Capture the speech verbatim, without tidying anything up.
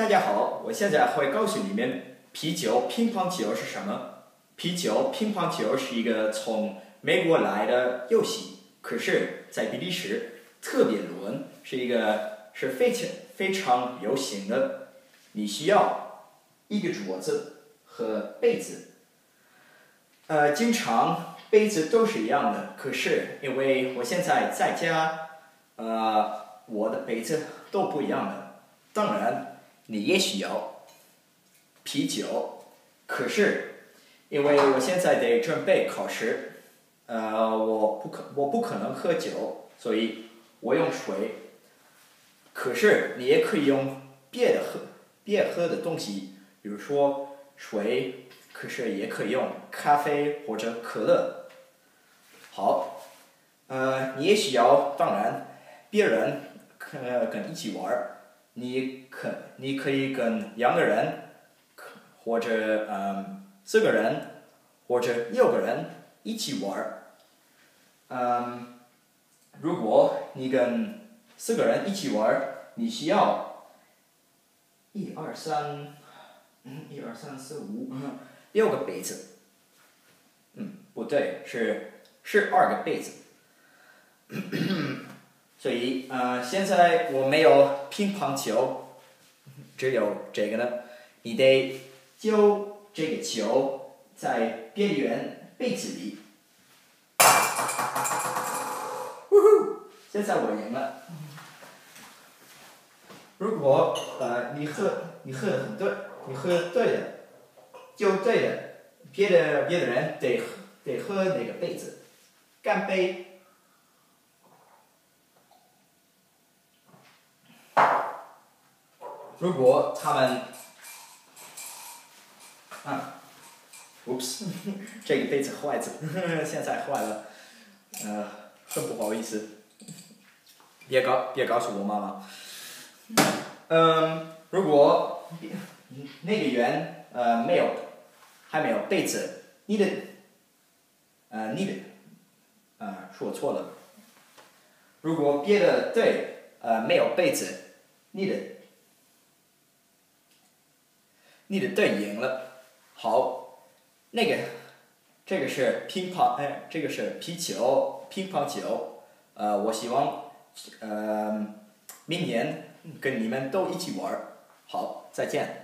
大家好，我现在会告诉你们啤酒乒乓球是什么。啤酒乒乓球是一个从美国来的游戏，可是，在比利时特别伦是一个是非常非常流行的。你需要一个桌子和杯子。呃，经常杯子都是一样的，可是因为我现在在家，呃，我的杯子都不一样的。当然，你也需要啤酒，可是因为我现在得准备考试，呃，我不可我不可能喝酒，所以我用水。可是你也可以用别的喝别喝的东西，比如说水，可是也可以用咖啡或者可乐。好，呃，你也需要，当然，别人呃跟一起玩儿，你可你可以跟两个人，或者嗯四个人，或者六个人一起玩儿。嗯，如果你跟四个人一起玩儿，你需要一二三，嗯，一二三四五，嗯，六个杯子。嗯，不对，是是二个杯子。所以呃，现在我没有乒乓球，只有这个呢。你得丢这个球在边缘杯子里。呜呼！现在我赢了。如果呃你喝你喝的很对，你喝对的，就对的，别的别的人得喝得喝那个杯子，干杯！如果他们，啊 ，oops， 这个杯子坏了，现在坏了，呃，很不好意思，别告别告诉我妈妈。嗯，如果那个圆呃没有还没有杯子，你的呃你的呃说错了。如果别的队呃没有杯子，你的你的队赢了。好，那个这个是乒乓哎，这个是皮球乒乓球。呃，我希望呃明年跟你们都一起玩儿。好，再见。